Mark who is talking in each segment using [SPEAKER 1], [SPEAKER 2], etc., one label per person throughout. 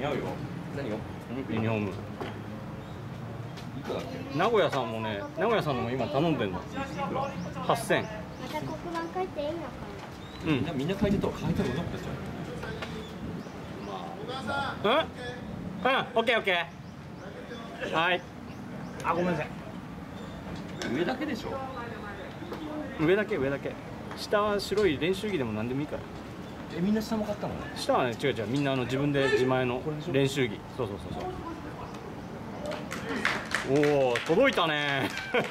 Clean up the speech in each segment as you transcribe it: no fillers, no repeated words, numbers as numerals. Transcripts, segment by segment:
[SPEAKER 1] 似合うよ。何よ。
[SPEAKER 2] ユニフォーム。
[SPEAKER 1] いくらだっけ。
[SPEAKER 2] 名古屋さんもね、名古屋さんのも今頼んでんの。8000。
[SPEAKER 3] また黒板書いていいのかな。
[SPEAKER 1] みんな書いてたら書いたらうまくなっちゃう。
[SPEAKER 2] うん、オッケーオッケー。はい。あ、ごめんなさい。
[SPEAKER 1] 上だけでしょ。
[SPEAKER 2] 上だけ上だけ。下は白い練習着でも何でもいいから。
[SPEAKER 1] みんな下も買ったの？
[SPEAKER 2] 下はね、違う違う、みんな自分で自前の練習着。そうそうそうそう。おお、届いたね。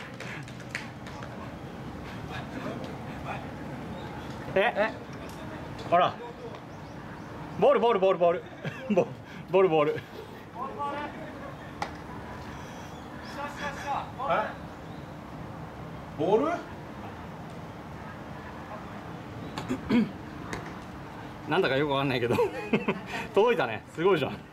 [SPEAKER 2] あら。ボールボールボールボール。ボールボール。
[SPEAKER 1] ボール？
[SPEAKER 2] なんだかよくわかんないけど届いたね。すごいじゃん。